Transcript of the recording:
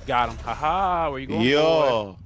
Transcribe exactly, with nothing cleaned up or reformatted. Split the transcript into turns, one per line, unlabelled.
Got him. Haha. Where you going, boy?
Yo.